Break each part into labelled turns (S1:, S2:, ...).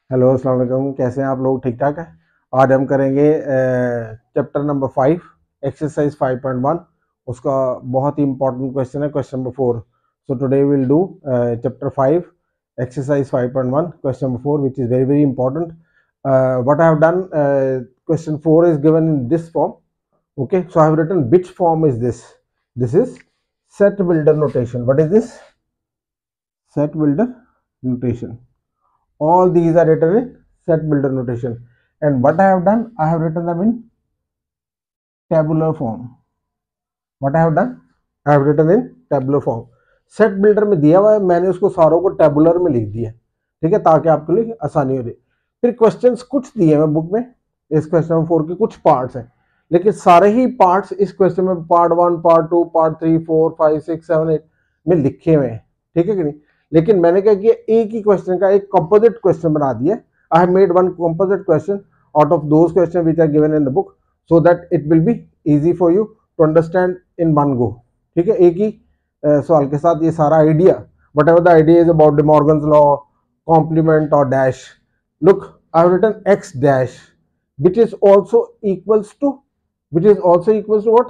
S1: Hello अस्सलाम वालेकुम, कैसे हैं आप लोग? ठीक ठाक है। आज हम करेंगे चैप्टर नंबर 5 एक्सरसाइज 5.1। उसका बहुत ही इंपॉर्टेंट क्वेश्चन है question number 4। So today will do chapter 5 exercise 5.1 question number 4 which is very very important. What I have done, question 4 is given in this form. Okay, so I have written which form is this. This is set builder notation. What is this? Set builder notation. All these are written in set builder notation, and what I have done, I have written them in tabular form. What I have done, I have written in tabular form. Set builder में दिया हुआ है, मैंने उसको सारों को tabular में लिख दिया, ठीक है, ताकि आपके लिए आसानी हो जाए। फिर क्वेश्चंस कुछ दिए हैं बुक में, इस क्वेश्चन नंबर 4 के कुछ पार्ट्स हैं, लेकिन सारे ही पार्ट्स इस क्वेश्चन में पार्ट 1, पार्ट 2, पार्ट 3, 4, 5, 6, 7, 8 में लिखे हुए हैं, ठीक है कि नहीं। लेकिन मैंने क्या किया, एक ही क्वेश्चन का एक कंपोजिट क्वेश्चन बना दिया। I have made one composite question out of those question which are given in the book, so that it will be easy for you to understand in one go, ठीक है। एक ही सवाल के साथ ये सारा idea, whatever the idea is about De Morgan's law, complement और dash. Look, I have written x dash which is also equals to what,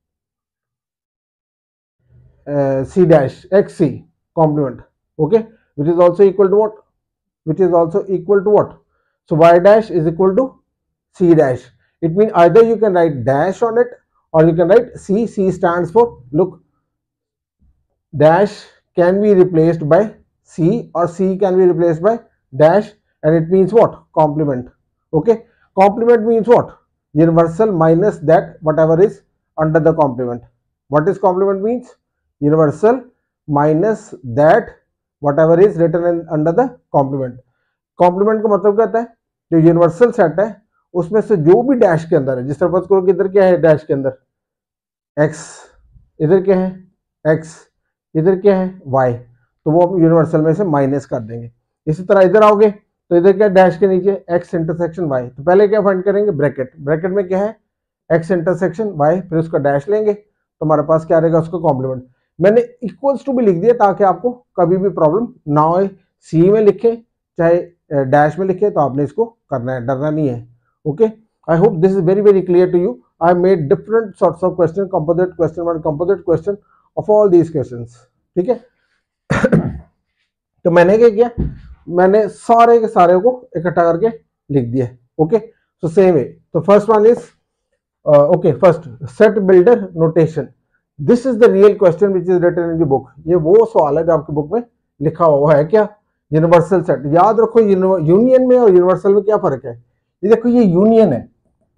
S1: c dash x c complement, okay, which is also equal to what, so y dash is equal to c dash. It means either you can write dash on it or you can write c. C stands for, look, dash can be replaced by c or c can be replaced by dash, and it means what, complement. Okay, complement means what, universal minus that whatever is under the complement. What is complement means? Universal minus that whatever is written in under the complement. complement का मतलब क्या होता है, जो universal set है उसमें से जो भी डैश के अंदर है, जिस तरह करो कि इधर क्या है, डैश के अंदर x, इधर क्या है x, इधर क्या है y, तो वो हम यूनिवर्सल में से माइनस कर देंगे। इसी तरह इधर आओगे तो इधर क्या, डैश के नीचे x इंटरसेक्शन y, तो पहले क्या फाइंड करेंगे, ब्रैकेट, ब्रैकेट में क्या है x इंटरसेक्शन y, फिर उसका डैश लेंगे तो हमारे पास क्या रहेगा, उसका कॉम्प्लीमेंट। मैंने इक्वल्स टू भी लिख दिया ताकि आपको कभी भी प्रॉब्लम ना हो, सी में लिखे चाहे डैश में लिखे, तो आपने इसको करना है, डरना नहीं है। Okay, I hope this is very very clear to you. I made different sorts of question, composite question 1, composite question of all these questions, ठीक है। तो मैंने क्या किया, मैंने सारे के सारे को इकट्ठा करके लिख दिया। ओके, सो सेम है। तो first one is okay, first set builder notation. This is the real question which is written in the book. ये वो सवाल है जो आपकी बुक में लिखा हुआ है। क्या, यूनिवर्सल सेट। याद रखो यूनियन में और यूनिवर्सल में क्या फर्क है। ये देखो, ये यूनियन है,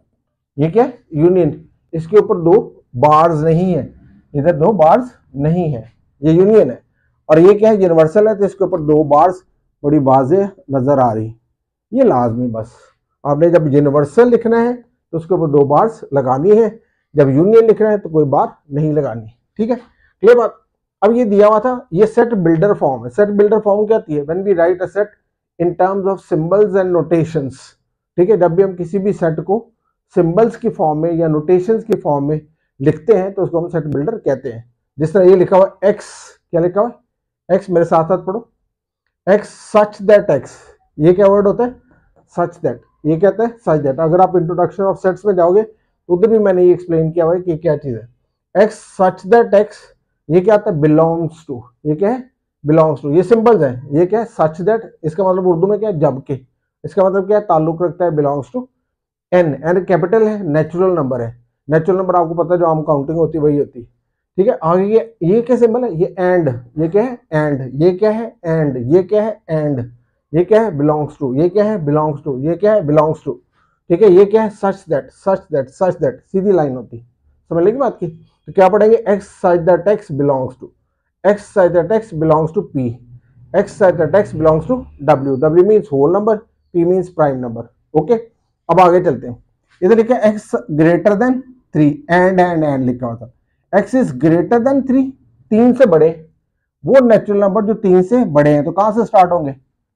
S1: ये क्या है, यूनियन। इसके ऊपर दो बार्स नहीं है, इधर दो बार्स नहीं है, ये यूनियन है। और ये क्या है, यूनिवर्सल है, तो इसके ऊपर दो बार्स बड़ी वाज़े नजर आ रही। ये लाजमी, बस आपने जब यूनिवर्सल लिखना है तो उसके ऊपर दो बार्स लगानी है, जब यूनियन लिखना है तो कोई बार नहीं लगानी, ठीक है, क्लियर बात। अब ये दिया हुआ था, ये सेट बिल्डर फॉर्म है। सेट बिल्डर फॉर्म क्या होती है, when we write a set in terms of symbols and notations, ठीक है। जब भी हम किसी भी सेट को सिंबल्स की फॉर्म में या नोटेशंस की फॉर्म में लिखते हैं तो उसको हम सेट बिल्डर कहते हैं। जिस तरह ये लिखा हुआ एक्स, क्या लिखा हुआ है एक्स, मेरे साथ साथ पढ़ो, एक्स सच दैट एक्स, ये क्या वर्ड होता है, सच दैट, ये कहता है सच दैट। अगर आप इंट्रोडक्शन ऑफ सेट्स में जाओगे तो उधर भी मैंने ये एक्सप्लेन किया हुआ है कि क्या चीज है। एक्स सच दैट एक्स, ये क्या आता है, बिलोंग्स टू, ये क्या है, बिलोंग्स टू। ये सिंबल्स है, ये क्या है, सच दैट, इसका मतलब उर्दू में क्या है, जबकि। इसका मतलब क्या है, ताल्लुक रखता है belongs to. N, N capital है, नेचुरल नंबर है। नेचुरल नंबर आपको पता है जो आम काउंटिंग होती है वही होती है, ठीक है। आगे ये क्या सिंबल है, ये एंड, ये क्या है एंड, ये क्या है एंड, ये क्या है एंड, ये क्या है बिलोंग्स टू, ये क्या है बिलोंग्स टू, ये क्या है बिलोंग्स टू, ठीक है। ये क्या है, such that, such that, such that, सीधी लाइन होती, समझ लेगी बात की। तो क्या पढ़ेंगे, x such that x belongs to, x such that x belongs to P, x such that x belongs to W, W means whole number, P means prime number. Okay, अब आगे चलते हैं। इधर लिखा है एक्स ग्रेटर देन 3, एंड लिखा हुआ था। एक्स इज ग्रेटर देन 3, 3 से बड़े, वो नेचुरल नंबर जो 3 से बड़े हैं, तो कहां से स्टार्ट होंगे,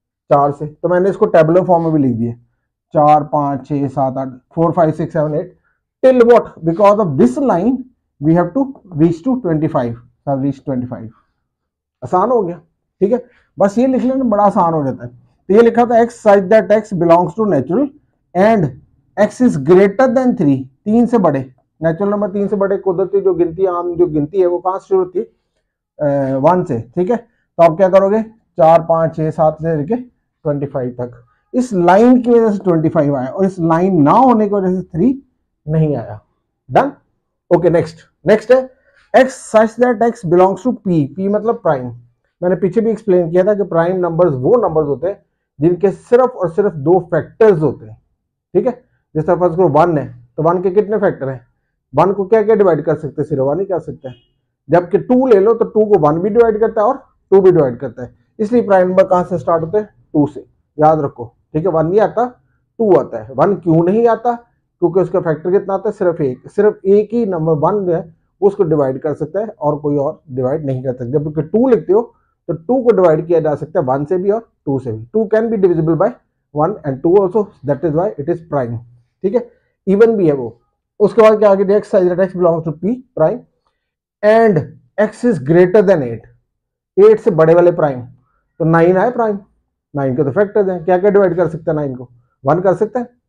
S1: 4 से। तो मैंने इसको टेबुलर फॉर्म में भी लिख दिया, 4, 5, 6, 7, 8, 4, 5, 6, 7, 8 till what, because of this line we have to reach to 25, reach 25। आसान हो गया, ठीक है। बस ये लिख लेना, बड़ा आसान हो जाता है। तो ये लिखा था x such that x belongs to natural and x is greater than 3, 3 से बड़े, नेचुरल नंबर 3 से बड़े, कुदरती जो गिनती आम जो गिनती है वो कहाँ से शुरू होती है 1 से, ठीक है। तो आप क्या करोगे 4 5 6 7 से लेके 25 तक, इस लाइन की वजह से 25 आया और इस लाइन ना होने की वजह से 3 नहीं आया। डन। ओके नेक्स्ट है x such that x belongs to p, p मतलब प्राइम। मैंने पीछे भी एक्सप्लेन किया था कि प्राइम नंबर्स वो नंबर्स होते हैं जिनके सिर्फ और सिर्फ 2 फैक्टर्स होते हैं, ठीक है। जिस तरह फर्स्ट करो 1 है तो 1 के कितने फैक्टर हैं, 1 को क्या क्या डिवाइड कर सकते हैं, सिर्फ 1 ही कर सकते हैं। जबकि 2 ले लो तो 2 को 1 भी डिवाइड करता है और 2 भी डिवाइड करता है, इसलिए प्राइम नंबर कहां से स्टार्ट होते हैं 2 से, याद रखो, ठीक है। 1 नहीं आता 2 आता है। 1 क्यों नहीं आता, क्योंकि उसका फैक्टर कितना आता है सिर्फ एक ही नंबर 1 जो है उसको डिवाइड कर सकता है और कोई और डिवाइड नहीं कर सकता। जब 2 लिखते हो तो 2 को डिवाइड किया जा सकता है 1 से भी और 2 से भी। 2 can be divisible by 1 and 2 also, that is why it is prime, ठीक है। इवन भी है वो। उसके बाद क्या आगे x such that x belongs to p prime and x is greater than 8, 8 से बड़े वाले प्राइम, तो 9 आए प्राइम, 9 के तो फैक्टर्स हैं, क्या क्या डिवाइड कर सकता है 9 को, 1 कर सकता है,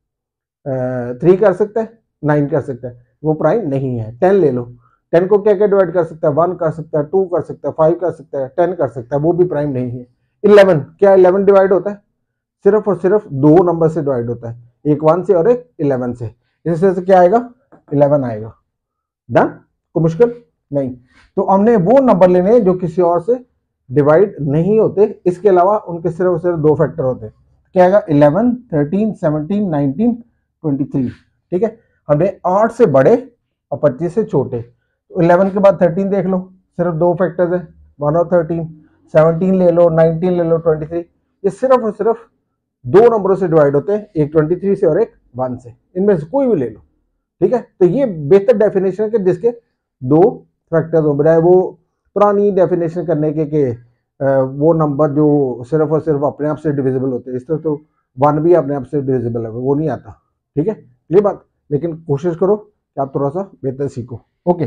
S1: 3 कर सकता है, 9 कर सकता है, वो प्राइम नहीं है। 10 ले लो, 10 को क्या क्या डिवाइड कर सकता है, 1 कर सकता है, 2 कर सकता है, 5 कर सकता है, 10 कर सकता है, वो भी प्राइम नहीं है। 11, क्या 11 डिवाइड होता है, सिर्फ और सिर्फ 2 नंबर से डिवाइड होता है, एक 1 से और एक 11 से, इस वजह से क्या आएगा 11 आएगा। डन, को मुश्किल नहीं। तो हमने वो नंबर लेने जो किसी और से डिवाइड नहीं होते, इसके अलावा उनके सिर्फ और सिर्फ 2 फैक्टर होते हैं। क्या आएगा 11 13 17 19 23, ठीक है। हमें 8 से बड़े और 25 से छोटे, तो 11 के बाद 13 देख लो, सिर्फ 2 फैक्टर्स है 1 और 13, 17 ले लो, 19 ले लो, 23, ये सिर्फ और सिर्फ 2 नंबरों से डिवाइड होते हैं, एक 23 से और एक 1 से, इनमें से कोई भी ले लो, ठीक है। तो ये बेहतर डेफिनेशन है कि जिसके 2 फैक्टर्स हो, बजाय वो पुरानी डेफिनेशन करने के वो नंबर जो सिर्फ और सिर्फ अपने आप से डिविजिबल होते हैं। इस तरह तो 1 भी अपने आप से डिविजिबल है, वो नहीं आता, ठीक है, ये बात। लेकिन कोशिश करो कि आप थोड़ा सा बेहतर सीखो। Okay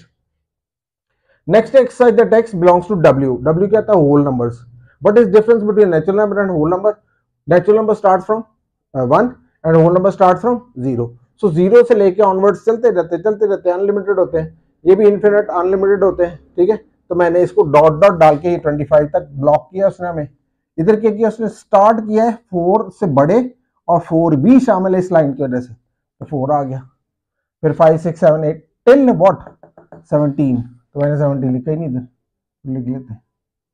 S1: next x such that x belongs to w क्या था whole numbers. What is difference between natural number and whole number, natural number start from 1 and whole number start from 0। So 0 से लेके ऑनवर्ड्स चलते रहते हैं, unlimited होते हैं, ये भी इन्फिनिट अनलिमिटेड होते हैं, ठीक है। तो मैंने इसको डॉट डॉट डाल के 25 तक ब्लॉक किया उसने हमें। इधर क्या किया उसने, स्टार्ट किया है 4 से बड़े और 4 भी शामिल है इस लाइन की वजह से, तो 4 आ गया। फिर 5 6 7 8 टिल व्हाट 17, तो मैंने 17 लिखा ही नहीं, इधर लिख लेते हैं।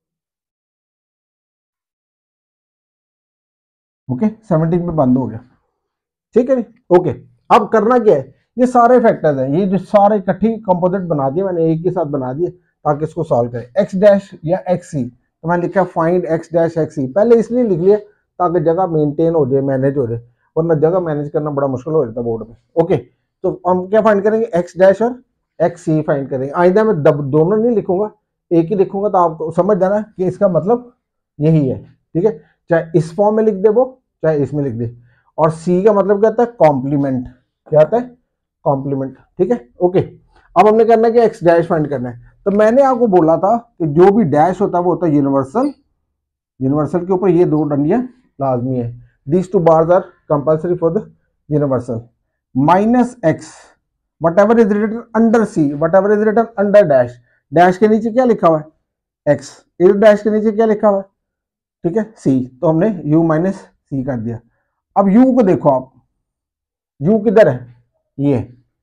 S1: ओके 17 पे बंद हो गया, ठीक है। ओके अब करना क्या है, ये सारे फैक्टर्स हैं, ये जो सारे इकट्ठी कंपोजिट बना दिए मैंने, एक ही साथ बना दिए ताकि इसको सॉल्व करें। एक्स डैश या एक्स सी, तो मैंने लिखा find x dash x c, पहले इसलिए लिख लिया ताकि जगह मेंटेन हो जाए, मैनेज हो जाए, वरना जगह मैनेज करना बड़ा मुश्किल हो जाता बोर्ड में। ओके तो हम क्या फाइंड करेंगे, एक्स डैश और एक्स सी फाइंड करेंगे। आइंदा मैं दोनों नहीं लिखूंगा, एक ही लिखूंगा, तो आपको समझ जाना कि इसका मतलब यही है, ठीक है। चाहे इस फॉर्म में लिख दे वो, चाहे इसमें लिख दे। और सी का मतलब क्या आता है, कॉम्प्लीमेंट, क्या आता है कॉम्प्लीमेंट, ठीक है। ओके अब हमने करना है कि एक्स डैश फाइंड करना है। तो मैंने आपको बोला था कि जो भी डैश होता है वो होता है यूनिवर्सल, यूनिवर्सल के ऊपर ये 2 डंडियां लाजमी है। These 2 bars are compulsory for the universal. Minus x whatever is written under c, whatever is written under dash, dash के नीचे क्या लिखा हुआ है x, इस डैश के नीचे क्या लिखा हुआ है, ठीक है c, तो हमने u माइनस सी कर दिया। अब u को देखो आप, u किधर है, ये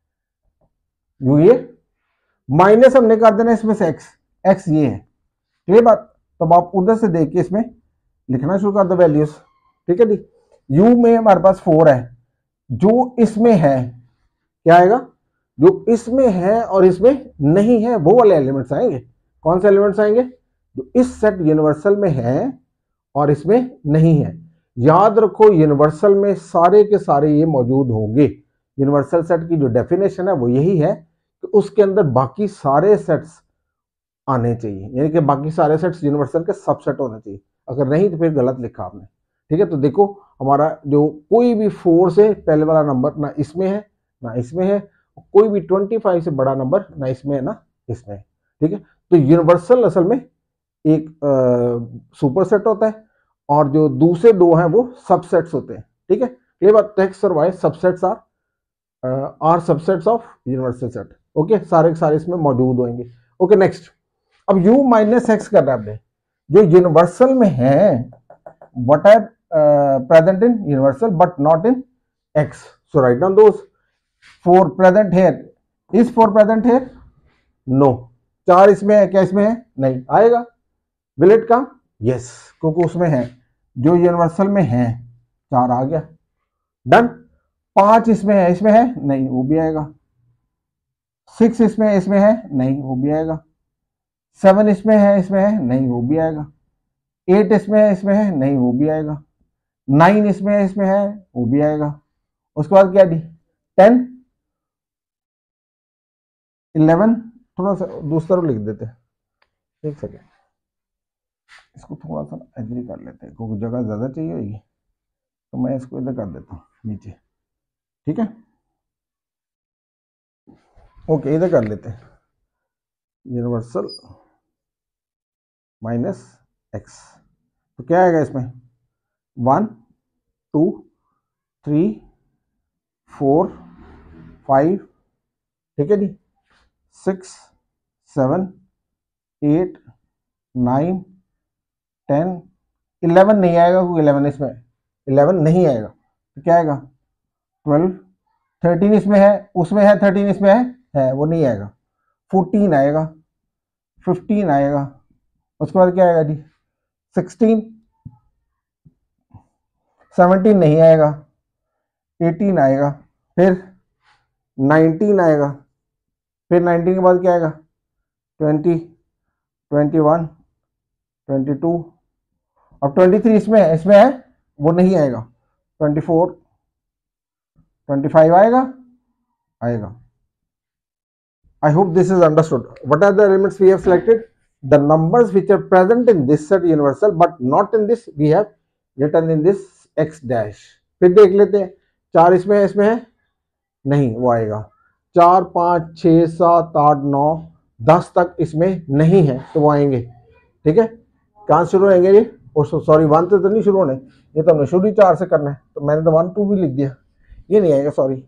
S1: u, ये माइनस हमने कर देना इसमें से x ये है, क्लियर बात। तब आप उधर से देख के इसमें लिखना शुरू कर दो वैल्यूज, ठीक है जी। u में हमारे पास 4 है, जो इसमें है क्या आएगा, जो इसमें है और इसमें नहीं है वो वाले एलिमेंट्स आएंगे। कौन से एलिमेंट्स आएंगे, जो इस सेट यूनिवर्सल में है और इसमें नहीं है। याद रखो यूनिवर्सल में सारे के सारे ये मौजूद होंगे। यूनिवर्सल सेट की जो डेफिनेशन है वो यही है कि उसके अंदर बाकी सारे सेट्स आने चाहिए, यानी कि बाकी सारे सेट्स यूनिवर्सल के सबसेट होने चाहिए। अगर नहीं तो फिर गलत लिखा आपने, ठीक है। तो देखो हमारा जो कोई भी 4 से पहले वाला नंबर ना इसमें है ना इसमें है, कोई भी 25 से बड़ा नंबर ना इसमें है ना इसमें है, ठीक है। तो यूनिवर्सल असल में एक सुपर सेट होता है और जो दूसरे दो हैं वो सबसेट्स होते हैं, ठीक है। ये बात एक्स और y subsets are subsets of universal set, okay, सारे के सारे इसमें मौजूद होंगे। ओके नेक्स्ट, अब u माइनस एक्स करना है आपने, जो यूनिवर्सल में है what are present in universal but not in x, so write down those 4 present here, is 4 present here, no, 4 इसमें है, क्या इसमें है, नहीं आएगा, will it come, yes, क्योंकि उसमें है, जो यूनिवर्सल में है 4 आ गया, डन। 5 इसमें है नहीं, वो भी आएगा। 6 इसमें है नहीं, वो भी आएगा। 7 इसमें है नहीं, वो भी आएगा। 8 इसमें है नहीं, वो भी आएगा। 9 इसमें है वो भी आएगा। उसके बाद क्या दी, 10 11, थोड़ा सा दूसरा लिख देते हैं, एक सेकेंड, इसको थोड़ा सा एग्री कर लेते हैं क्योंकि जगह ज़्यादा चाहिए होगी, तो मैं इसको इधर कर देता हूँ नीचे, ठीक है। ओके, इधर कर लेते हैं, यूनिवर्सल माइनस एक्स, तो क्या आएगा इसमें, 1 2 3 4 5, ठीक है जी, 6 7 8 9 10 11 नहीं आएगा क्योंकि 11 इसमें 11 नहीं आएगा, तो क्या आएगा 12 13 इसमें है, उसमें है 13 इसमें है वो नहीं आएगा। 14 आएगा, 15 आएगा, उसके बाद क्या आएगा जी 16 17 नहीं आएगा, 18 आएगा, फिर 19 आएगा, फिर 19 के बाद क्या आएगा 20 21 22, अब 23 इसमें है वो नहीं आएगा, 24 25 आएगा। I hope this is understood. What are the elements we have selected? The numbers which are present in this set universal but not in this, we have written in this x dash. फिर देख लेते हैं, 4 इसमें है नहीं, वो आएगा। 4 5 6 7 8 9 10 तक इसमें नहीं है तो वो आएंगे, ठीक है। कहाँ शुरू होंगे ये, सॉरी 1 से तो नहीं शुरू होने, ये तो हमने शुरू 4 से करना है, तो मैंने तो 1 2 भी लिख दिया, ये नहीं आएगा, सॉरी।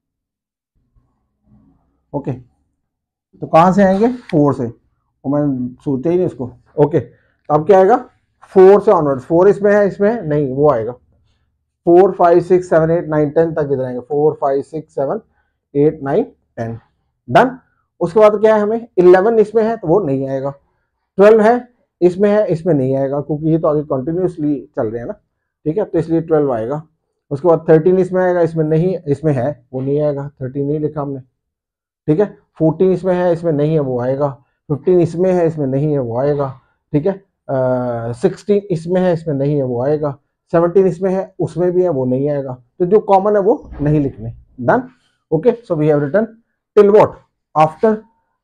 S1: ओके, तो कहाँ से आएंगे 4 से, और मैंने सोचा ही नहीं इसको। ओके, अब क्या आएगा 4 से ऑनवर्ड्स, 4 इसमें है नहीं, वो आएगा। 4 5 6 7 8 9 10 तक इधर आएंगे, 4 5 6 7 8 9 10, डन। उसके बाद क्या है, हमें 11 इसमें है तो वो नहीं आएगा। 12 है इसमें नहीं आएगा क्योंकि ये तो आगे कंटिन्यूसली चल रहे हैं ना, ठीक है, तो इसलिए 12 आएगा। उसके बाद 13 इसमें आएगा, इसमें नहीं, इसमें है वो नहीं आएगा, 13 नहीं लिखा हमने, ठीक है। 14 इसमें है, इसमें नहीं है, वो आएगा। 15 इसमें है, इसमें नहीं है, वो आएगा, ठीक है। 16 इसमें है, इसमें नहीं है, वो आएगा। 17 इसमें है, उसमें भी है, वो नहीं आएगा, तो जो कॉमन है वो नहीं लिखने, done. Okay, so we have written till what, after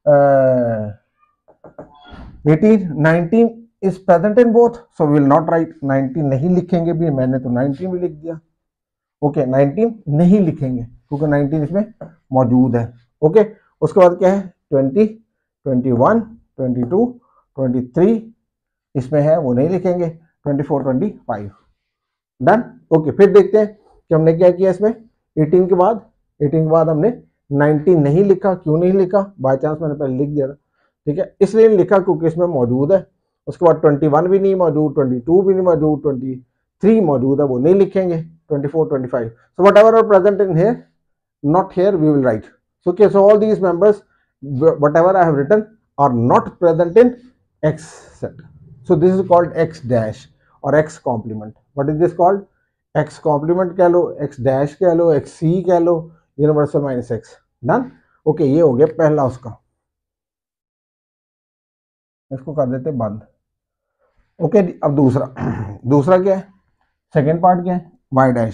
S1: 18 19 is present in both, so we will not write 19 नहीं लिखेंगे भी, मैंने तो 19 भी लिख दिया। ओके, 19 नहीं लिखेंगे क्योंकि 19 इसमें मौजूद है। ओके, उसके बाद क्या है 20 21 22 23 इसमें है, वो नहीं लिखेंगे। 24 25, डन। ओके, फिर देखते हैं कि हमने क्या किया इसमें। 18 के बाद हमने 19 नहीं लिखा, क्यों नहीं लिखा, बाय चांस मैंने पहले लिख दिया था, ठीक है, इसलिए नहीं लिखा क्योंकि इसमें मौजूद है। उसके बाद 21 भी नहीं मौजूद, 22 भी नहीं मौजूद, 23 मौजूद है, वो नहीं लिखेंगे। 24 25, so whatever are present in here, not here, we will write. So okay, so all these members whatever I have written are not present in x set, so this is called x dash or x complement. What is this called? x complement कह लो, x dash कह लो, xc कह लो, universal minus x, done. Okay, ये हो गया पहला उसका, इसको कर देते बंद। ओके, अब दूसरा क्या है, सेकेंड पार्ट क्या है, y dash.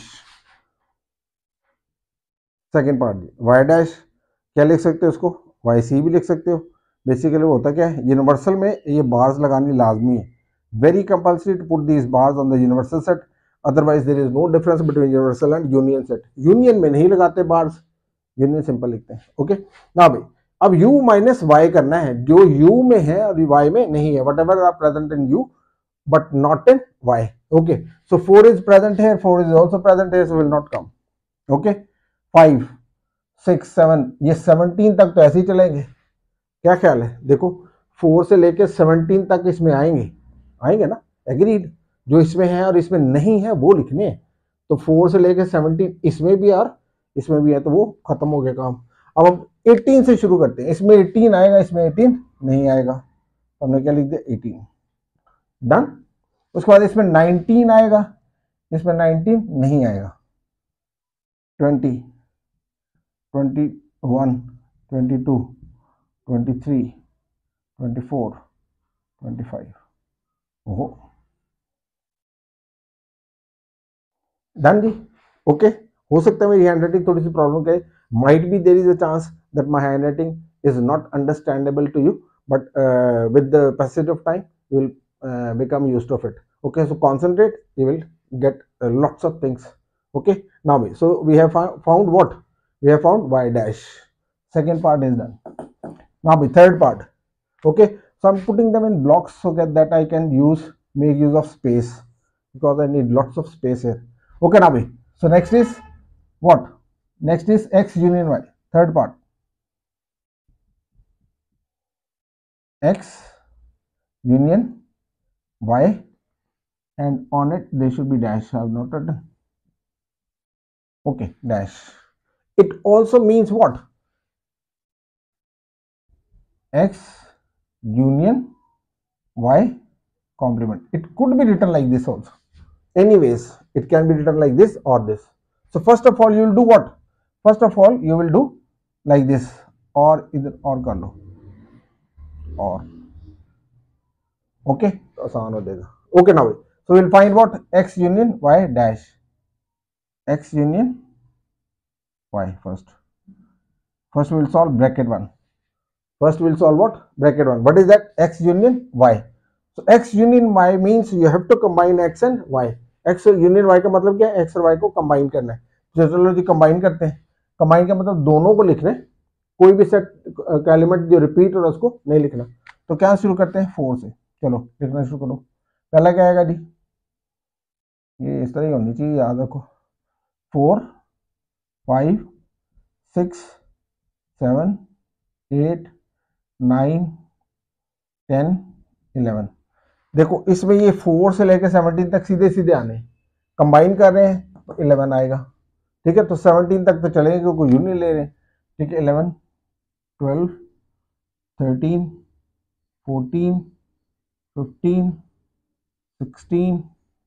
S1: Second part y dash क्या लिख सकते हो उसको, yc भी लिख सकते हो। बेसिकली वो होता क्या है, यूनिवर्सल में ये बार्स लगानी लाजमी है, very compulsory to put these bars on the universal set, otherwise there is no difference between universal and union set. Union में नहीं लगाते बार्स, यूनियन सिंपल लिखते हैं। ओके, ना भाई, अब u माइनस y करना है, जो u में है और y में नहीं है, whatever are present in u but not in y. Okay, so 4 is present here, 4 is also present here, so will not come. Okay, 5 6 7 ये 17 तक तो ऐसे ही चलेंगे, क्या ख्याल है? देखो 4 से लेके 17 तक इसमें आएंगे ना, एग्रीड। जो इसमें है और इसमें नहीं है वो लिखने हैं, तो 4 से लेके 17 इसमें भी और इसमें भी है, तो वो खत्म हो गया काम। अब हम 18 से शुरू करते हैं, इसमें 18 आएगा, इसमें 18 नहीं आएगा, तो हमने क्या लिख दिया 18, डन। उसके बाद इसमें 19 आएगा, इसमें 19 नहीं आएगा, 20 21 22 23 24 25, ओहो डन जी। ओके, हो सकता है मेरी हैंडराइटिंग थोड़ी सी प्रॉब्लम करे, might be there is a chance that my handwriting is not understandable to you, but with the passage of time you will become used of it. Okay, so concentrate, you will get lots of things. Okay, now so we have found what? We have found y dash. Second part is done. Now third part. Okay, so I'm putting them in blocks so that I can make use of space, because I need lots of space here. Okay, now so next is what? Next is x union y. Third part, x union y, and on it there should be dash. I have noted. Okay, dash. It also means what? X union y complement. It could be written like this also. Anyways, it can be written like this or this. So first of all you will do what? First of all you will do like this, or either or कर लो, or okay, तो आसान हो जाएगा. Okay, now so we'll find what? X union y dash. X union y first. First we will solve bracket 1. First we will solve what? Bracket 1. What is that? X union y. So x union y means you have to combine x and y. x union y का मतलब क्या है? x और y को combine करना है. चलो जी combine करते हैं. Combine का मतलब दोनों को लिखना है, कोई भी सेट का एलिमेंट जो रिपीट हो रहा है उसको नहीं लिखना. तो क्या शुरू करते हैं? 4 से. चलो लिखना शुरू करो. पहला क्या आएगा जी? ये इस तरह होनी चाहिए, याद रखो. 4 5 6 7 8 9 10 11. देखो इसमें ये 4 से लेकर 17 तक सीधे सीधे आने, कंबाइन कर रहे हैं तो 11 आएगा. ठीक है, तो 17 तक तो चलेंगे क्योंकि यूनियन ले रहे हैं. ठीक है, 11 12 13 14 15 16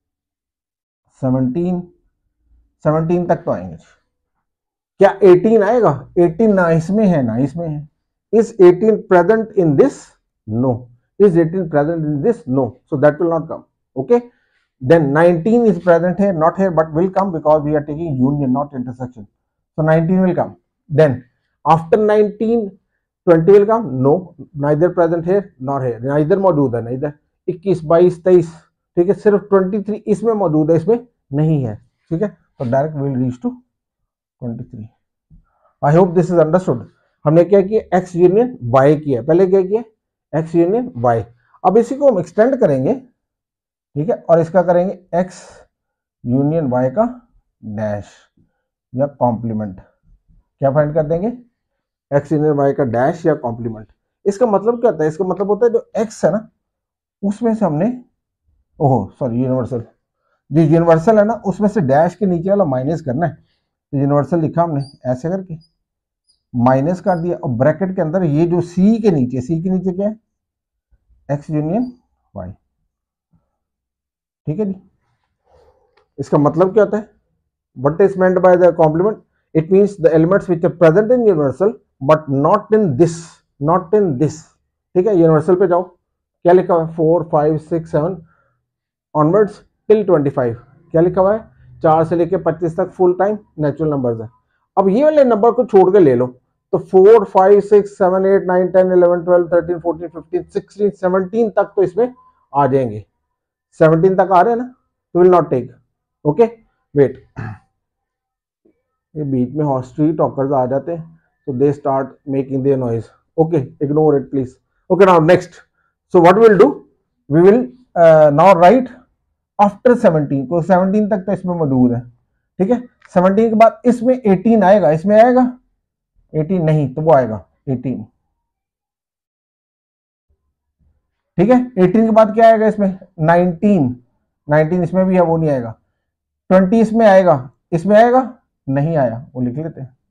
S1: 17 17 तक तो आएंगे. क्या 18 आएगा? 18 ना इसमें है ना इसमें है. Is 18 present in this? No. Is 18 present in this? No. So that will not come. Okay. Then 19 is present here, not here, but will come because we are taking union, not intersection. So 19 will come. Then after 19, 20 will come. No, neither present here nor here. Neither मौजूद है, neither 21, 22, 23. ठीक है, सिर्फ 23 इसमें मौजूद है, इसमें नहीं है. ठीक है, तो direct will reach to 23. I hope this is understood. हमने क्या किया? एक्स यूनियन वाई किया. पहले क्या किया? X union y. अब इसी को हम एक्सटेंड करेंगे. ठीक है, और इसका करेंगे एक्स यूनियन वाई का डैश या कॉम्प्लीमेंट. क्या फाइंड कर देंगे? एक्स यूनियन वाई का डैश या कॉम्प्लीमेंट. इसका मतलब क्या होता है? इसका मतलब होता है जो एक्स है ना उसमें से हमने, ओहो सॉरी, यूनिवर्सल, जो यूनिवर्सल है ना उसमें से डैश के नीचे वाला माइनस करना है. तो यूनिवर्सल लिखा हमने ऐसे करके, माइनस कर दिया, और ब्रैकेट के अंदर ये जो सी के नीचे क्या है? X union y. ठीक है जी. इसका मतलब क्या होता है? What is meant by the complement? It means the elements which are present in universal but not in this. ठीक है, यूनिवर्सल पे जाओ. क्या लिखा हुआ है? 4 5 6 7 ऑनवर्ड्स टिल 25. क्या लिखा हुआ है? 4 से लेके 25 तक फुल टाइम नेचुरल नंबर्स है. अब ये वाले नंबर को छोड़ के ले लो, तो 4 5 6 7 8 9 10 11 12 13 14 15 16 17 तक तो इसमें आ जाएंगे. 17 तक आ रहे हैं ना, तो will not take. Okay, wait, ये बीच में हॉस्ट्री टॉकर्स आ जाते हैं, so they start making their noise. Okay, ignore it please. Okay, now next, so what we will do, we will now write after 17, को 17 तक तो इसमें मौजूद है, ठीक है। 17 के बाद इसमें 18 आएगा, इसमें आएगा 18 नहीं तो वो आएगा 18, ठीक है। 18 के बाद क्या आएगा इसमें 19, 19 इसमें भी है वो नहीं आएगा। 20 इसमें आएगा, इसमें आएगा नहीं आया वो लिख लेते हैं।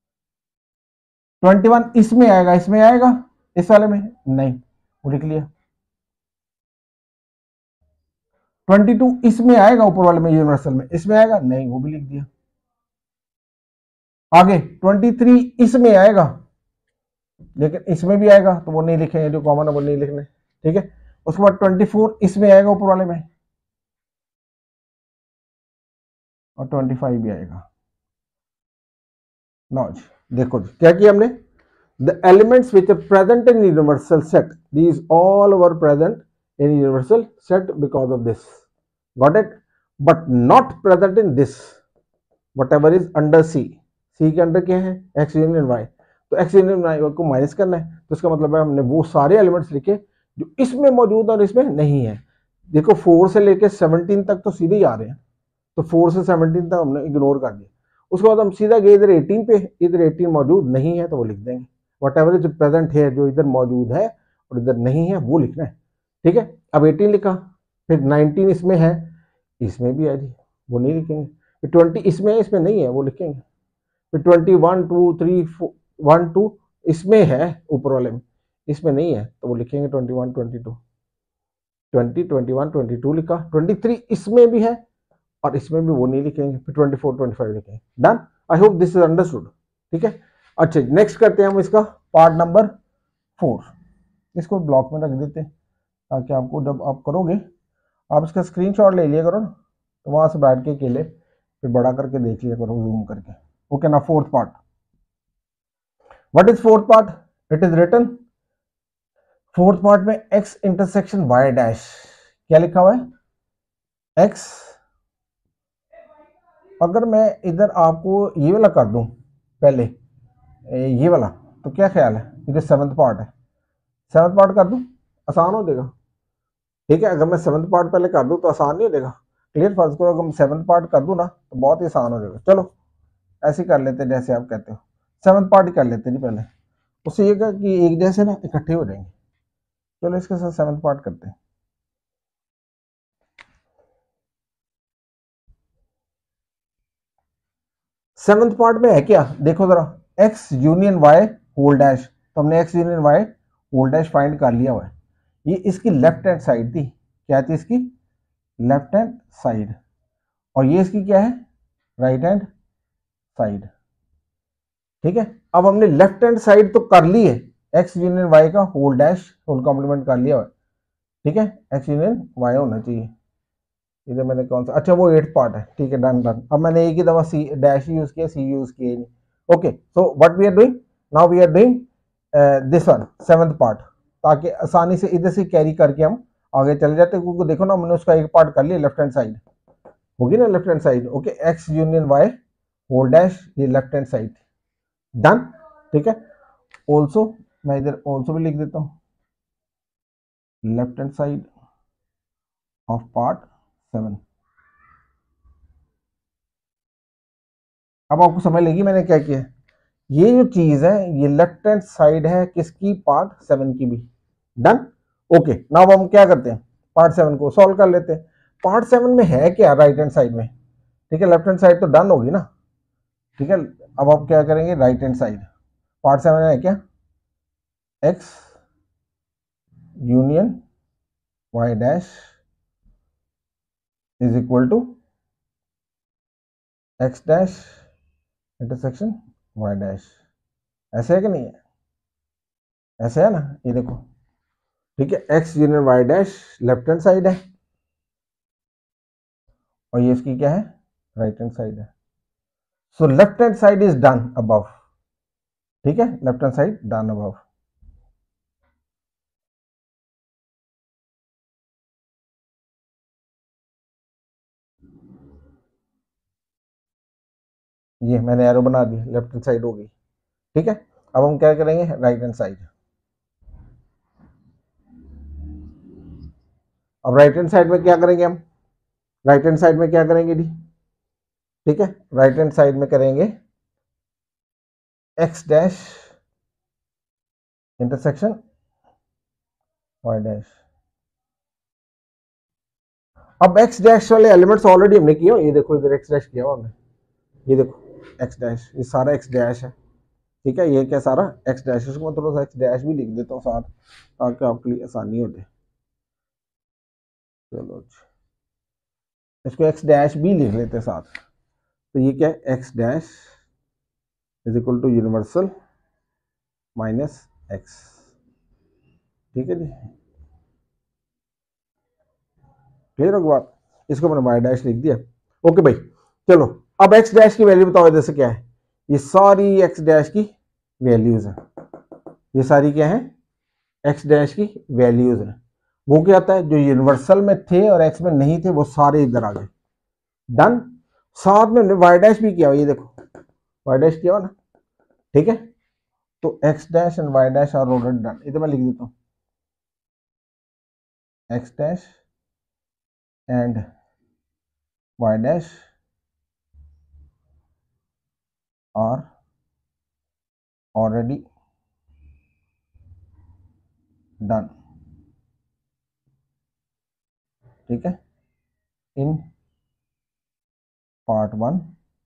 S1: 21 इसमें आएगा, इसमें आएगा इस वाले में नहीं वो लिख लिया। 22 इसमें आएगा ऊपर वाले में यूनिवर्सल में, इसमें आएगा नहीं वो भी लिख दिया। आगे 23 इसमें आएगा लेकिन इसमें भी आएगा तो वो नहीं लिखेंगे, जो कॉमन है वो नहीं लिखने, ठीक है। उसके बाद 24 इसमें आएगा ऊपर वाले में और 25 भी आएगा। नो जी देखो जी क्या किया हमने, the elements which are present in universal set, these all were present in universal set because of this, got it, but not present in this whatever is under C। C के under क्या है x union y, तो x union y को minus करना है, तो इसका मतलब है हमने वो सारे एलिमेंट्स लिखे जो इसमें मौजूद और इसमें नहीं है। देखो 4 से लेके 17 तक तो सीधे ही आ रहे हैं, तो 4 से 17 तक हमने इग्नोर कर दिया। उसके बाद हम सीधा गए इधर 18 पे, इधर 18 मौजूद नहीं है तो वो लिख देंगे, वट एवर इज प्रेजेंट है, जो इधर मौजूद है और इधर नहीं है वो लिखना है, ठीक है। अब 18 लिखा, फिर 19 इसमें है, इसमें भी है जी वो नहीं लिखेंगे, फिर 20 इसमें है, इसमें नहीं है वो लिखेंगे, फिर 21 2 3 4 1 2 इसमें है ऊपर वाले में, इसमें नहीं है तो वो लिखेंगे 21 22 20 21 22 लिखा, 23 इसमें भी है और इसमें भी वो नहीं लिखेंगे, फिर 24 25 लिखेंगे। Done, I hope this is understood, ठीक है। अच्छा नेक्स्ट करते हैं हम इसका पार्ट नंबर 4, इसको ब्लॉक में रख देते हैं ताकि आपको जब आप करोगे आप इसका स्क्रीनशॉट ले लिया करो ना, तो वहां से बैठ के अकेले फिर बड़ा करके देख लिया करो जूम करके। ओके ना, fourth part, what is fourth part, it is written fourth part में x इंटरसेक्शन y डैश, क्या लिखा हुआ है x, अगर मैं इधर आपको ये वाला कर दूं पहले ये वाला, तो क्या ख्याल है, ये जो 7th पार्ट है 7th पार्ट कर दूं आसान हो जाएगा, ठीक है। अगर मैं 7th पार्ट पहले कर दूं तो आसान नहीं हो जाएगा, क्लियर। फर्ज करो अगर मैं 7th पार्ट कर दूं ना तो बहुत ही आसान हो जाएगा। चलो ऐसे कर लेते हैं जैसे आप कहते हो, 7th पार्ट ही कर लेते हैं जी पहले, उससे ये कहा कि एक जैसे ना इकट्ठे हो जाएंगे। चलो इसके साथ 7th पार्ट करते हैं। सेवंथ पार्ट में है क्या, देखो जरा, x union y whole dash, तो हमने x union y whole dash find कर लिया हुआ है। ये इसकी लेफ्ट हैंड साइड थी, क्या थी इसकी लेफ्ट हैंड साइड, और ये इसकी क्या है राइट हैंड साइड, ठीक है। अब हमने लेफ्ट हैंड साइड तो कर ली है, x यूनियन y का होल डैश होल कॉम्प्लीमेंट कर लिया हुआ है, ठीक है। x यूनियन y होना चाहिए, इधर मैंने कौन सा, अच्छा वो 8th पार्ट है, ठीक है डन डन। अब मैंने एक ही दफा सी डैश यूज किया, सी यूज किया नहीं, okay. So what we are doing now, we are doing this one 7th part, ताकि आसानी से इधर से कैरी करके हम आगे चले जाते, क्योंकि देखो ना मैंने उसका एक पार्ट कर लिया, लेफ्ट हैंड साइड होगी ना, left hand side, okay. X union y whole dash, ये लेफ्ट हैंड साइड डन, ठीक है। ऑल्सो मैं इधर ऑल्सो भी लिख देता हूँ, left hand side of part 7। अब आपको समझ लेगी मैंने क्या किया, ये जो चीज है ये लेफ्ट हैंड साइड है किसकी, पार्ट 7 की भी, डन, ओके। नाउ हम क्या करते हैं, पार्ट 7 को सॉल्व कर लेते हैं। पार्ट 7 में है क्या राइट हैंड साइड में, ठीक है, लेफ्ट हैंड साइड तो डन होगी ना, ठीक है। अब आप क्या करेंगे, राइट हैंड साइड पार्ट 7 में है क्या, x union y dash is equal to x dash intersection y dash, ऐसे है कि नहीं है, ऐसे है ना, ये देखो, ठीक है। x union y dash left hand side है और ये इसकी क्या है राइट हैंड साइड है, so left hand side is done above, ठीक है, left hand side done above. ये मैंने एरो बना दी, लेफ्ट हैंड साइड हो गई, ठीक है। अब हम क्या करेंगे, राइट हैंड साइड, अब राइट हैंड साइड में क्या करेंगे हम, राइट हैंड साइड में क्या करेंगे जी, ठीक है, राइट हैंड साइड में करेंगे x dash intersection y dash. अब एक्स डैश वाले एलिमेंट्स ऑलरेडी हमने किए, ये देखो इधर एक्स डैश किया हुआ हमने, ये देखो एक्स डैश, ये सारा एक्स डैश है, ठीक है, ये क्या सारा एक्स डैश, इसको मैं थोड़ा सा एक्स डैश भी लिख देता हूँ साथ, ताकि आपके लिए आसानी हो जाए। चलो इसको एक्स डैश भी लिख लेते हैं साथ, तो ये क्या है, x dash is equal to universal minus x, ठीक है जी, क्लियर होगी बात। इसको मैंने वाई डैश लिख दिया, ओके भाई। चलो अब एक्स डैश की वैल्यू बताओ, इधर से क्या है, ये सारी एक्स डैश की वैल्यूज है, ये सारी क्या है, एक्स डैश की वैल्यूज है। वो क्या आता है, जो यूनिवर्सल में थे और एक्स में नहीं थे वो सारे इधर आ गए, डन। साथ में वाई डैश भी किया, ये देखो वाई डैश किया हो ना, ठीक है, तो x dash and y dash are already done, इधर मैं लिख देता हूँ x dash and y dash are already done, ठीक है, इन पार्ट 1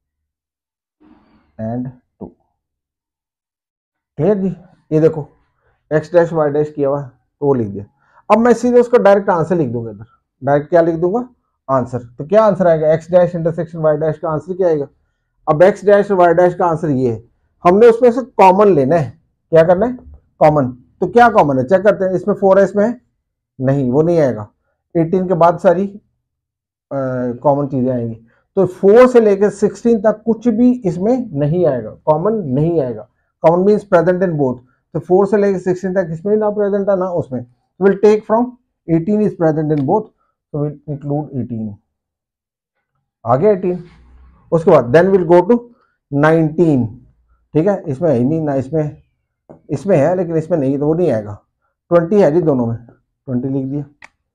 S1: एंड 2, क्लियर जी। ये देखो एक्स डैश वाई डैश किया हुआ तो वो लिख दिया। अब मैं सीधे उसका डायरेक्ट आंसर लिख दूंगा इधर, डायरेक्ट क्या लिख दूंगा, आंसर। तो क्या आंसर आएगा, x dash intersection y dash का आंसर क्या आएगा। अब एक्स डैश और वाई डैश का आंसर ये है, हमने उसमें से कॉमन लेना है, क्या करना है, कॉमन। तो क्या कॉमन है चेक करते हैं, इसमें 4s में है, नहीं वो नहीं आएगा, 18 के बाद सारी कॉमन चीजें आएंगी, तो 4 से लेकर 16 तक कुछ भी इसमें नहीं आएगा, कॉमन नहीं आएगा। Common means present in both, तो 4 से लेकर 16 तक इसमें ना प्रेजेंट है ना उसमें, will take from 18 is present in both, तो विल इंक्लूड 18, आ गया 18। उसके बाद देन विल गो टू 19, ठीक है, इसमें है ही नहीं ना, इसमें है लेकिन इसमें नहीं, तो वो नहीं आएगा। 20 है जी दोनों में, 20 लिख दिया,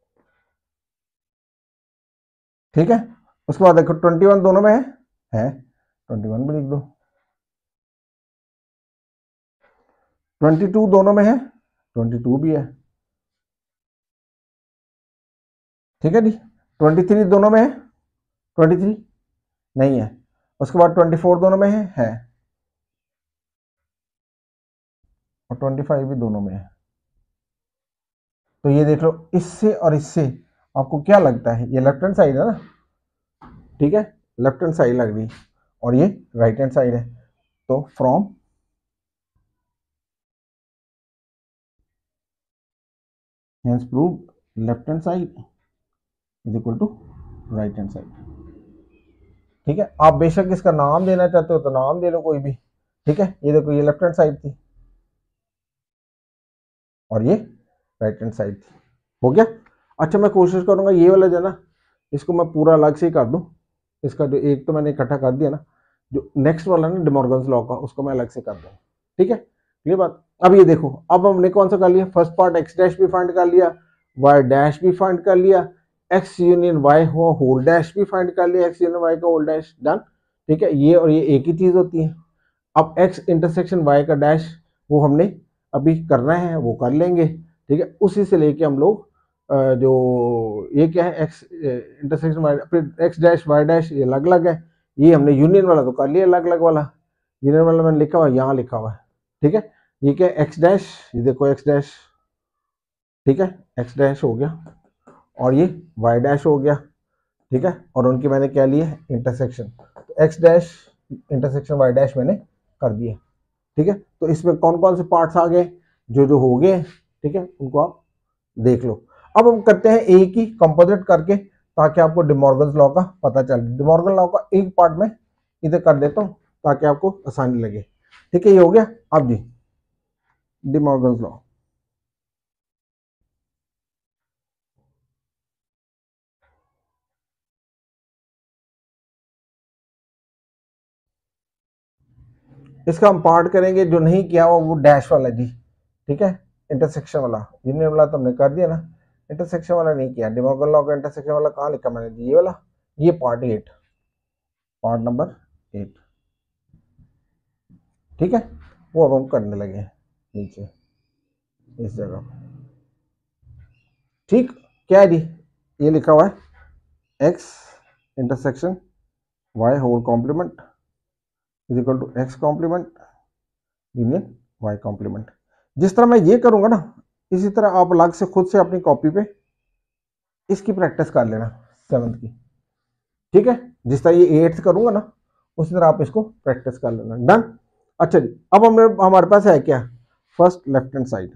S1: ठीक है। उसके बाद देखो 21 दोनों में है 21 भी लिख दो, 22 दोनों में है, 22 भी है, ठीक है जी। 23 दोनों में है, 23 नहीं है। उसके बाद 24 दोनों में है, और 25 भी दोनों में है। तो ये देख लो, इससे और इससे आपको क्या लगता है, ये लेफ्ट हैंड साइड है ना, ठीक है, लेफ्ट हैंड साइड लग रही, और ये राइट हैंड साइड है, तो from hence proved left hand side is equal to right hand side, ठीक है। आप बेशक इसका नाम देना चाहते हो तो नाम दे लो कोई भी, ठीक है। ये देखो ये लेफ्ट हैंड साइड थी और ये राइट हैंड साइड थी, हो गया। अच्छा मैं कोशिश करूंगा ये वाला जो ना, इसको मैं पूरा अलग से ही कर दूं, इसका जो एक तो मैंने इकट्ठा कर दिया ना, जो नेक्स्ट वाला ना डिमॉर्गन्स लॉ का, उसको मैं अलग से कर दूँ, ठीक है, ये बात। अब ये देखो, अब हमने कौन सा कर लिया, फर्स्ट पार्ट एक्स डैश भी फाइंड कर लिया, वाई डैश भी फाइंड कर लिया, एक्स यूनियन वाई हो होल डैश भी फाइंड कर लिया, एक्स यूनियन वाई का होल डैश, डन, ठीक है। ये और ये एक ही चीज होती है। अब एक्स इंटरसेक्शन वाई का डैश वो हमने अभी करना है, वो कर लेंगे, ठीक है। उसी से लेके हम लोग जो ये क्या है एक्स इंटरसेक्शन वाई, फिर एक्स डैश वाई डैश ये अलग अलग है, ये हमने यूनियन वाला तो कर लिया अलग अलग वाला, यूनियन वाला मैंने लिखा हुआ यहाँ लिखा हुआ है, ठीक है। ये क्या एक्स डैश, ये देखो एक्स डैश, ठीक है, एक्स डैश हो गया, और ये वाई डैश हो गया, ठीक है, और उनकी मैंने क्या लिया इंटरसेक्शन, तो x dash intersection y dash मैंने कर दिया, ठीक है। तो इसमें कौन कौन से पार्ट्स आ गए, जो जो हो गए, ठीक है, उनको आप देख लो। अब हम करते हैं एक ही कंपोजिट करके, ताकि आपको डिमॉर्गन्स लॉ का पता चले। डिमॉर्गन लॉ का एक पार्ट में इधर कर देता हूं ताकि आपको आसानी लगे, ठीक है, ये हो गया। अब जी डिमॉर्गन्स लॉ, इसका हम पार्ट करेंगे, जो नहीं किया हुआ वो डैश वाला जी, ठीक है, इंटरसेक्शन वाला, यूनियन वाला तो हमने कर दिया ना, इंटरसेक्शन वाला नहीं किया। डी मॉर्गन लॉ का इंटरसेक्शन वाला कहाँ लिखा मैंने, ये वाला, ये पार्ट 8, पार्ट नंबर 8, ठीक है। वो अब हम करने लगे नीचे इस जगह, ठीक। क्या है जी, ये लिखा हुआ है x intersection y whole complement is equal to x complement union y complement. जिस तरह मैं ये करूंगा ना, इसी तरह आप अलग से खुद से अपनी कॉपी पे इसकी प्रैक्टिस कर लेना 7th की, ठीक है। जिस तरह ये 8th करूंगा ना, उसी तरह आप इसको प्रैक्टिस कर लेना। डन। अच्छा जी, अब हमारे पास है क्या, first left hand side.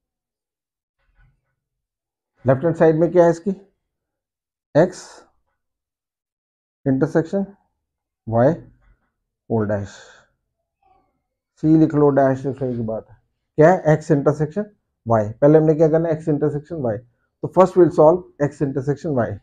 S1: Left hand side में क्या है इसकी, x intersection y whole dash, c लिख लो, डैश लिखने की बात है। क्या है, x इंटरसेक्शन y। पहले हमने क्या करना है, x इंटरसेक्शन y। तो first will solve x intersection y।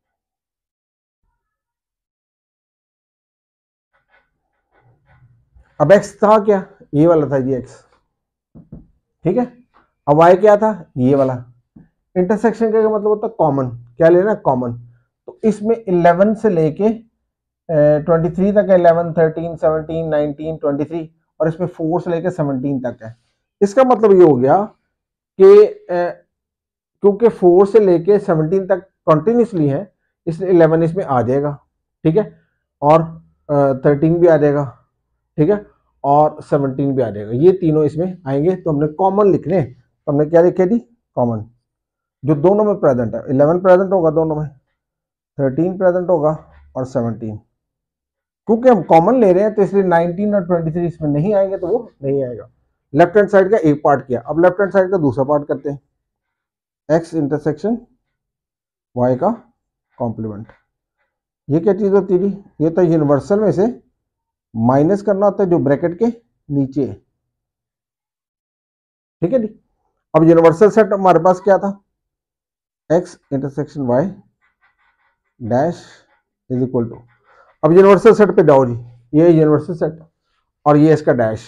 S1: अब x था क्या, ये वाला था जी x, ठीक है। अब y क्या था, ये वाला। इंटरसेक्शन का मतलब होता है कॉमन, क्या लेना, कॉमन। तो इसमें 11 से लेके 23 तक है, 11 13 17 19 23, और इसमें 4 से लेके 17 तक है। इसका मतलब ये हो गया कि क्योंकि 4 से लेके 17 तक कंटिन्यूसली है, इसलिए 11 इसमें आ जाएगा, ठीक है। और 13 भी आ जाएगा, ठीक है, और 17 भी आ जाएगा, ये तीनों इसमें आएंगे। तो हमने कॉमन लिखने, तो हमने क्या लिखे जी, कॉमन, जो दोनों में प्रेजेंट है। 11 प्रेजेंट होगा दोनों में, 13 प्रेजेंट होगा, और 17। क्योंकि हम कॉमन ले रहे हैं तो इसलिए 19 और 23 इसमें नहीं आएंगे, तो वो नहीं आएगा। लेफ्ट हैंड साइड का एक पार्ट किया, अब लेफ्ट हैंड साइड का दूसरा पार्ट करते हैं, एक्स इंटरसेक्शन वाई का कॉम्प्लीमेंट। ये क्या चीज होती है, ये तो यूनिवर्सल में से माइनस करना होता है जो ब्रैकेट के नीचे है, ठीक है जी। अब यूनिवर्सल सेट हमारे पास क्या था, x intersection y dash is equal to, अब यूनिवर्सल सेट पे जाओ जी, ये यूनिवर्सल सेट और ये इसका डैश,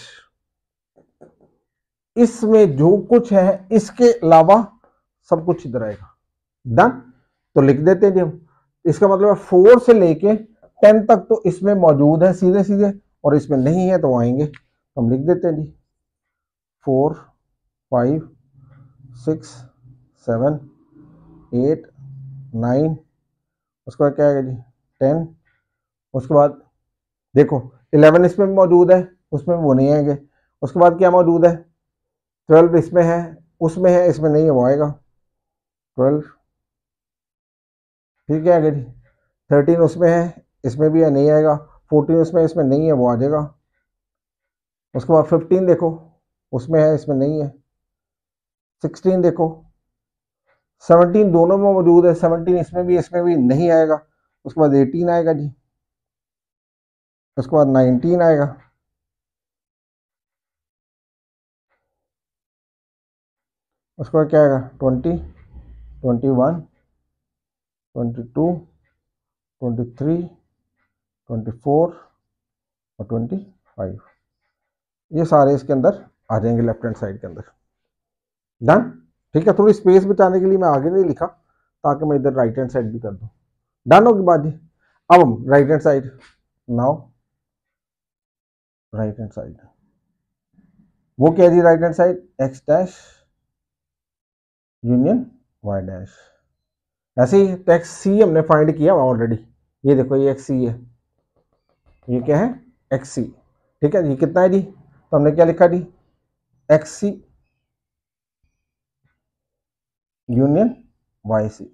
S1: इसमें जो कुछ है इसके अलावा सब कुछ इधर आएगा। डन। तो लिख देते हैं जी हम, इसका मतलब है 4 से लेके 10 तक तो इसमें मौजूद है सीधे सीधे, और इसमें नहीं है तो आएंगे। तो हम लिख देते हैं जी 4 5 6 7 8 9, उसके बाद क्या आएगा जी 10, उसके बाद देखो 11 इसमें मौजूद है, उसमें वो नहीं आएंगे। उसके बाद क्या मौजूद है, 12 इसमें है, उसमें है, इसमें नहीं है, वो आएगा 12, ठीक है। आगे जी 13 उसमें है, इसमें भी है, नहीं आएगा। 14 उसमें, इसमें नहीं है, वो आ जाएगा। उसके बाद 15 देखो, उसमें है, इसमें नहीं है। 16 देखो, 17 दोनों में मौजूद है, 17 इसमें भी नहीं आएगा। उसके बाद 18 आएगा जी, उसके बाद 19 आएगा, उसके बाद क्या आएगा 20 21 22 23 24 और 25, ये सारे इसके अंदर आ जाएंगे लेफ्ट हैंड साइड के अंदर। डन। ठीक है, थोड़ी स्पेस बचाने के लिए मैं आगे नहीं लिखा, ताकि मैं इधर राइट हैंड साइड भी कर दूं। डन होगी बात जी। अब हम right hand side, now right hand side, वो क्या जी, right hand side x dash union y dash. ऐसे ही तो एक्स सी हमने फाइंड किया ऑलरेडी, ये देखो ये एक्स सी है, ये क्या है एक्स सी, ठीक है। ये कितना है जी, तो हमने क्या लिखा जी, x c union y c.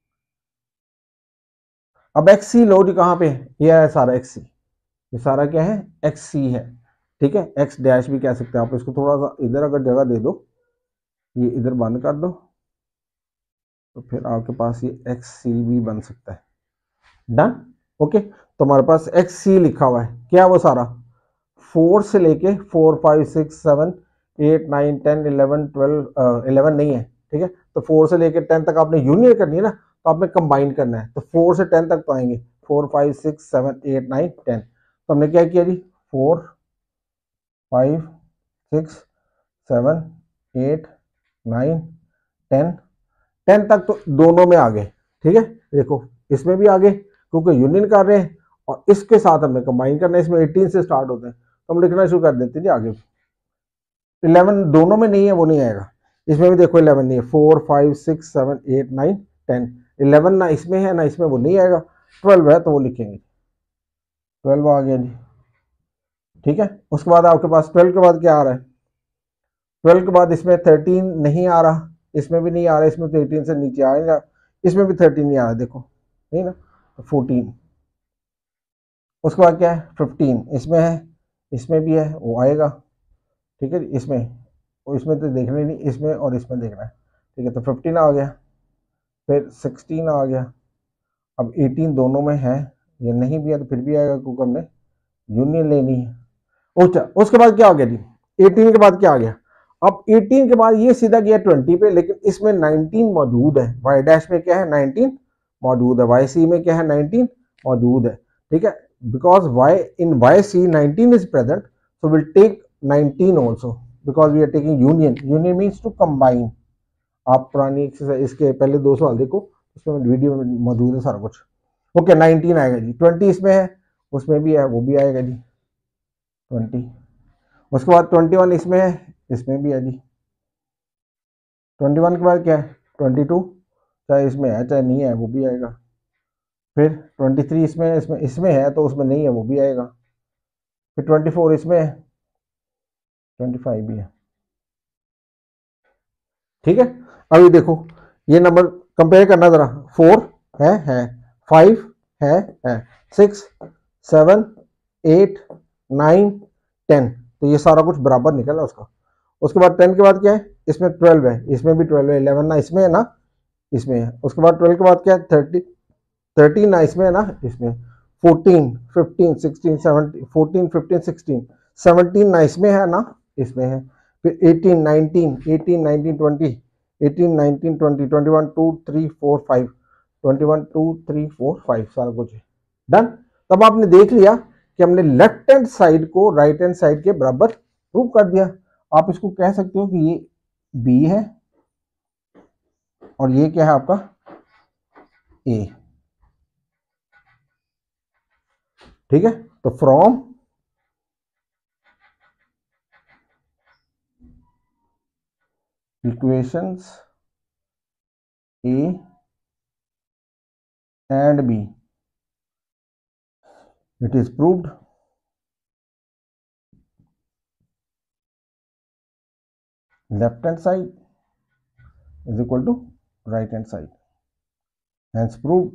S1: अब एक्स सी लो जी, कहाँ पे है, ये है सारा एक्स सी, ये सारा क्या है एक्स सी है, ठीक है। एक्स डैश भी कह सकते हैं आप इसको, थोड़ा सा इधर अगर जगह दे दो, ये इधर बंद कर दो, तो फिर आपके पास ये एक्स सी भी बन सकता है। डन। ओके, तो हमारे पास एक्स सी लिखा हुआ है, क्या वो सारा 4 से लेके 4 5 6 7 8 9 10 11 12 11 नहीं है, ठीक है। तो 4 से लेके 10 तक आपने यूनियन करनी है ना, तो आपने कंबाइन करना है, तो 4 से 10 तक तो आएंगे 4 5 6 7 8 9 10। तो हमने क्या किया जी 4 5 6 7 8 9 10, 10 तक तो दोनों में आ गए, ठीक है। देखो इसमें भी आ गए क्योंकि यूनियन कर रहे हैं और इसके साथ हमें कंबाइन करना है, इसमें 18 से स्टार्ट होते हैं तो हम लिखना शुरू कर देते हैं आगे। 11 दोनों में नहीं है, वो नहीं आएगा। इसमें भी देखो 11 नहीं है, 4 5 6 7 8 9 10, 11 ना इसमें है ना इसमें, वो नहीं आएगा। 12 है तो वो लिखेंगे, 12 आ गया जी, ठीक है। उसके बाद आपके पास 12 के बाद क्या आ रहा है, 12 के बाद इसमें 13 नहीं आ रहा, इसमें भी नहीं आ रहा, इसमें तो 18 से नीचे आएगा, इसमें भी 13 नहीं आ रहा, देखो नहीं ना, तो 14। उसके बाद क्या है 15, इसमें है, इसमें भी है, वो आएगा, ठीक है। इसमें और इसमें तो देखना ही नहीं, इसमें और इसमें देखना है, ठीक है। तो 15 आ गया, फिर 16 आ गया, अब 18 दोनों में है, ये नहीं भी है तो फिर भी आएगा क्योंकि हमने यूनियन लेनी है। अच्छा उसके बाद क्या आ गया जी, 18 के बाद क्या आ गया, अब 18 के बाद ये सीधा गया 20 पे, लेकिन इसमें 19 मौजूद है, वाई डैश में क्या है 19 मौजूद है, वाई सी में क्या है 19 मौजूद है, ठीक है। Because y in y c 19 is present, so will take 19 also because we are taking union, union means to combine. आप पुरानी एक्सरसाइज इसके पहले 2 सवाल देखो, उसमें वीडियो में मौजूद है सारा कुछ। ओके 19 आएगा जी, 20 इसमें है, उसमें भी है, वो भी आएगा जी 20। उसके बाद 21 इसमें है, इसमें भी है जी। 21 के बाद क्या है 22, चाहे इसमें है चाहे नहीं है वो भी आएगा। फिर 23 इसमें इसमें है तो उसमें नहीं है, वो भी आएगा। फिर 24 इसमें है, 25 भी है, ठीक है। अभी देखो ये नंबर कंपेयर करना जरा, 4 है 5 है 6 7 8 9 10, तो ये सारा कुछ बराबर निकला उसका। उसके बाद 10 के बाद क्या है, इसमें 12 है, इसमें भी 12 है, 11 ना इसमें है ना इसमें है। उसके बाद 12 के बाद क्या है 13 ना इसमें है ना इसमें, 14 15 16 17 14 15 16 17 ना इसमें है ना इसमें है। फिर 18 19 18 19 20 18 19 20 21 2 3 4 5 21 2 3 4 5 सारा कुछ है डन। तब आपने देख लिया कि हमने लेफ्ट हैंड साइड को राइट हैंड साइड के बराबर प्रूव कर दिया। आप इसको कह सकते हो कि ये बी है और ये क्या है आपका ए, ठीक है। तो from equations A and B it is proved left hand side is equal to right hand side, hence proved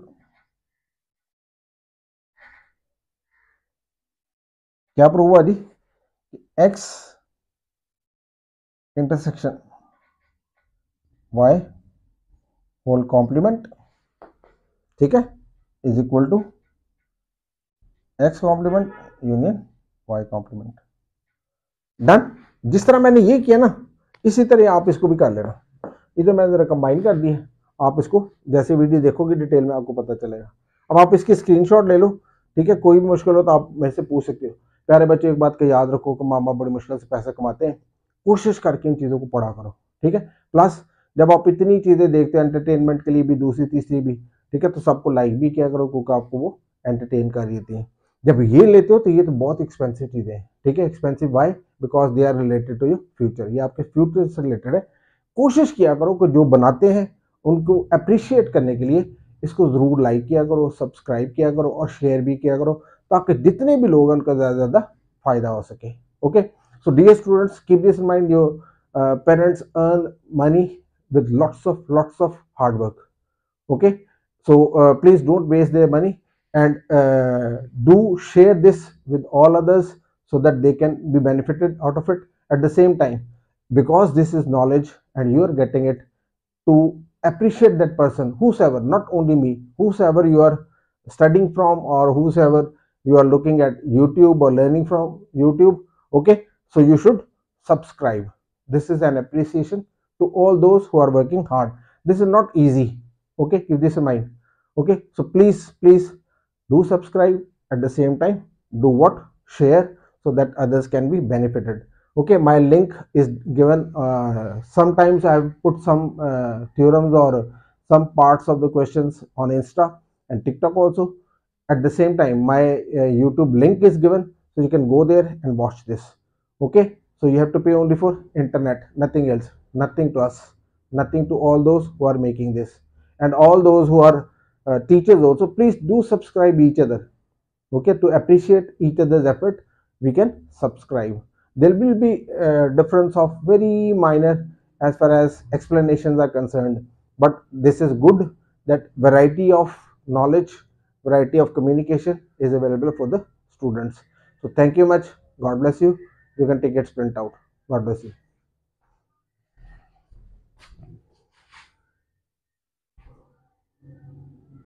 S1: क्या प्रूव हुआ जी, x intersection y whole complement, ठीक है, is equal to x complement union y complement. Done. जिस तरह मैंने ये किया ना इसी तरह आप इसको भी कर लेना, इधर मैंने जरा कंबाइन कर दिया, आप इसको जैसे वीडियो देखोगे डिटेल में आपको पता चलेगा। अब आप इसकी स्क्रीनशॉट ले लो, ठीक है। कोई भी मुश्किल हो तो आप मेरे से पूछ सकते हो। प्यारे बच्चों एक बात का याद रखो कि मामा बड़ी मुश्किल से पैसा कमाते हैं, कोशिश करके इन चीज़ों को पढ़ा करो, ठीक है। प्लस जब आप इतनी चीज़ें देखते हैं एंटरटेनमेंट के लिए भी, दूसरी तीसरी भी, ठीक है, तो सबको लाइक भी किया करो क्योंकि आपको वो एंटरटेन कर देती हैं। जब ये लेते हो तो ये तो बहुत एक्सपेंसिव चीज़ें हैं, ठीक है। Expensive why, because they are related to your future, ये आपके फ्यूचर से रिलेटेड है। कोशिश किया करो कि जो बनाते हैं उनको अप्रिशिएट करने के लिए इसको ज़रूर लाइक किया करो, सब्सक्राइब किया करो और शेयर भी किया करो ताकि जितने भी लोग हैं उनका ज़्यादा से ज़्यादा फायदा हो सके। Okay, so dear students keep this in mind, your parents earn money with lots of hard work. Okay, so please don't waste their money and do share this with all others so that they can be benefited out of it. At the same time, because this is knowledge and you are getting it, to appreciate that person, whosoever, not only me, whosoever you are studying from or whosoever you are looking at YouTube or learning from YouTube. Okay, so you should subscribe. This is an appreciation to all those who are working hard. This is not easy. Okay, keep this in mind. Okay, so please do subscribe. At the same time, do what, share so that others can be benefited. Okay, my link is given. Sometimes I have put some theorems or some parts of the questions on Insta and TikTok also. At the same time, my YouTube link is given, so you can go there and watch this. Okay, so you have to pay only for internet, nothing else, nothing to us, nothing to all those who are making this, and all those who are teachers also. Please do subscribe each other. Okay, to appreciate each other's effort, we can subscribe. There will be a difference of very minor as far as explanations are concerned, but this is good that variety of knowledge, variety of communication is available for the students. So thank you much. God bless you. You can take it sprint out. God bless you.